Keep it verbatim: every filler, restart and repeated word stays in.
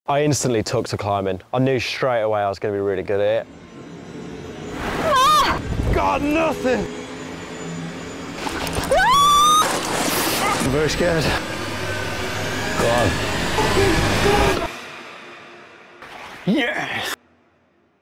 I instantly took to climbing. I knew straight away I was going to be really good at it. Ah! Got nothing! Ah! I'm very scared. Go on. Yes!